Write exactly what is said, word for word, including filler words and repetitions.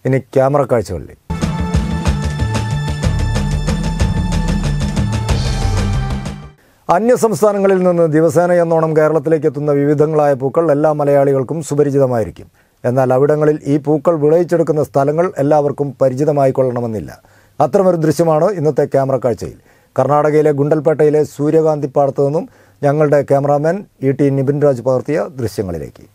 ഇനി ക്യാമറ കാഴ്ചകളിൽ. അന്യസംസ്ഥാനങ്ങളിൽ നിന്ന് ദിവസേന എന്നോണം കേരളത്തിലേക്ക് എത്തുന്ന വിവിധങ്ങളായ പൂക്കൾ എല്ലാ മലയാളികൾക്കും സുപരിചിതമായിരിക്കും. എന്നാൽ അവിടങ്ങളിൽ ഈ പൂക്കൾ വിളയിച്ചെടുക്കുന്ന സ്ഥലങ്ങൾ എല്ലാവർക്കും പരിചിതമായിക്കൊള്ളണമെന്നില്ല. അത്തരമൊരു ദൃശ്യമാണ് ഇന്നത്തെ ക്യാമറ കാഴ്ചയിൽ. കർണാടകയിലെ ഗുണ്ടൽപേട്ടയിലെ സൂര്യകാന്തിപ്പാടത്തു നിന്നും ഞങ്ങളുടെ cameraman E T Nibin Raj പകർത്തിയ ദൃശ്യങ്ങളിലേക്ക്.